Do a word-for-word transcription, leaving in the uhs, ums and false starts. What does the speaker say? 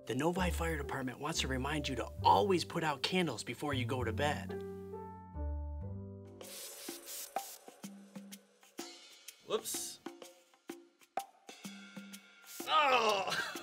The Novi Fire Department wants to remind you to always put out candles before you go to bed. Whoops. Oh!